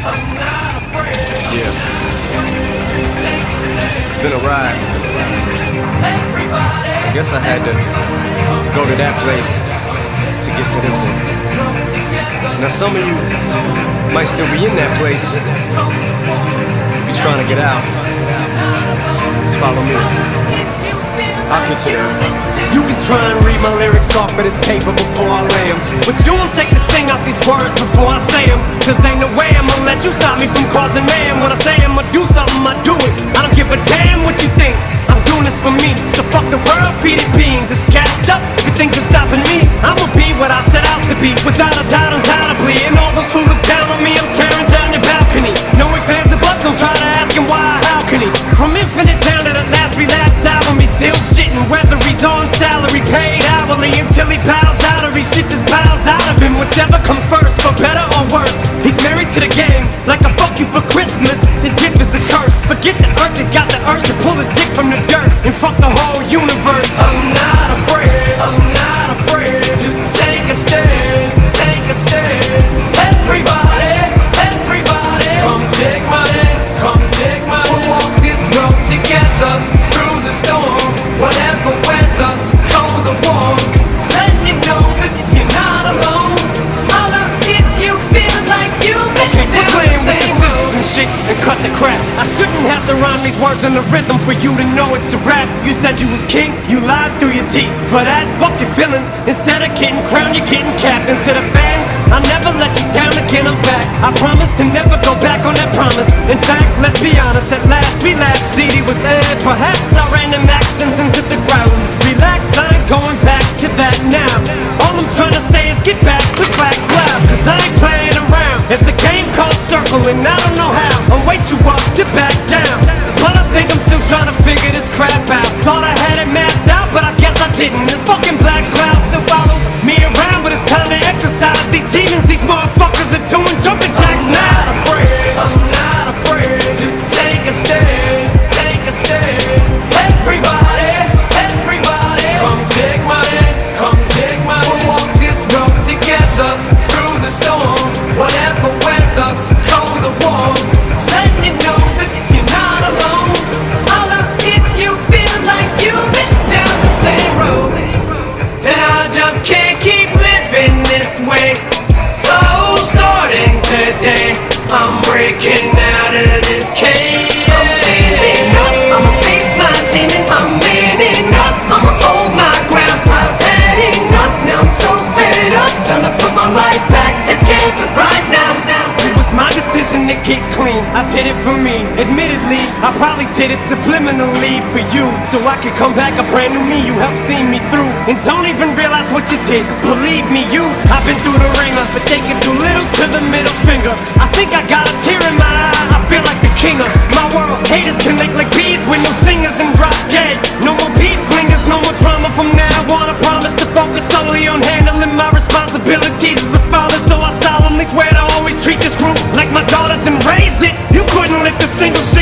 Yeah. It's been a ride. I guess I had to go to that place to get to this one. Now some of you might still be in that place. If you're trying to get out, just follow me. I'll get you there. You can try and read my lyrics off of this paper before I lay them, but you won't take the sting out these words before I say them. Cause ain't no way I'ma let you stop me from causing mayhem. When I say I'ma do something, I do it. I don't give a damn what you think. I'm doing this for me, so fuck the world, feed it beings. It's gassed up, if things are stopping me, I'ma be what I set out to be. Without a doubt, undoubtedly. And all those who look down on me, I'm tearing down your balcony. No ifs, ands, or buts, don't try to ask him why, how can he? From infinite down to the last relapse album, he's still shitting. Whether he's on salary, paid hourly, until he bows out or he shits his bowels out of him. Whichever comes first, for better or worse. He's married to the game, like a fuck you for Christmas. His gift is a curse. Forget the earth, he's got the urge to pull his dick from the dirt and fuck the whole universe. I'm not afraid to take a stand, take a stand. Everybody, come take my hand, come take my hand. We'll walk this road together through the storm, whatever weather, cold or warm. Letting you know that you're not alone. Holla if you feel like you've been down the same road and shit and cut the crap. I shouldn't have to rhyme these words in the rhythm for you to know it's a rap. You said you was king, you lied through your teeth. For that, fuck your feelings. Instead of getting crowned, you're getting capped. And to the fans, I'll never let you down again, I'm back. I promise to never go back on that promise. In fact, let's be honest, at last we laughed. CD was aired, perhaps I ran them accents into the ground. Relax, I ain't going back to that now. All I'm trying to say is get back, click, clack, clap. Cause I ain't playing around. It's a game called Circle and I don't know how. I'm way too up to back down, but I think I'm still trying to figure this crap out. Thought I had it mapped out, but I guess I didn't. This fucking black cloud still follows me around, but it's time to exercise these demons. These motherfuckers are doing jumping jacks now. I'm not afraid to take a stand, take a stand. Everybody, come take my hand, come take my hand. We'll walk this road together through the storm, whatever weather, cold or warm. Letting you know that you're not alone. Holla if you feel like you've been down the same road. And I just can't keep living this way. So starting today, I'm breaking out of this cage. I'm standing up, I'ma face my demon. I'm manning up, I'ma hold my ground. I've had enough, now I'm so fed up. Time to put my life back together right now. It was my decision to get clean, I did it for me. Admittedly, I probably did it subliminally for you, so I could come back a brand new me. You helped see me through, and don't even realize what you did. Believe me, I've been through the ringer, but they can do little to the middle finger. I think I got a tear in my eye, I feel like the king of my world. Haters connect like bees with no stingers and drop dead. No more beef flingers, no more drama from now on. I promise to focus solely on handling my responsibilities as a father. So I solemnly swear to always treat this group like my daughters and raise it. You couldn't lift a single